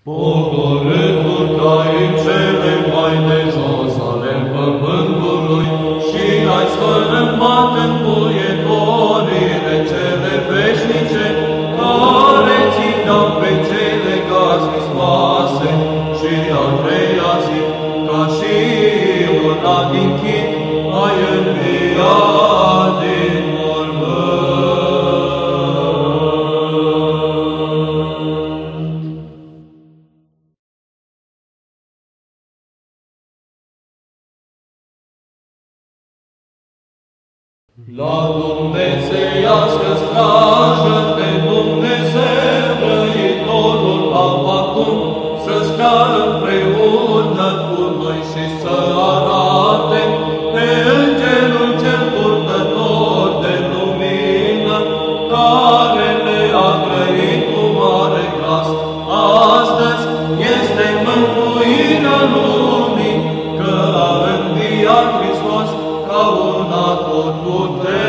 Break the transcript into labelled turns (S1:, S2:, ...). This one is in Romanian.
S1: Pogorâtul ai în cele mai de jos ale pământului și ai sfărâmat în puietorile cele veșnice, care țineau pe cele gaznistoase și a treia zi, ca și una din chip, ai înviat din mormânt. La dumnezeiască strajă de Dumnezeu Răitorul acum să stea împreună cu noi și să arate pe Îngerul cel purtător de lumină, care le-a grăit cu mare glas. Astăzi este mântuirea lumii, că a înviat Hristos ca un atotputernic.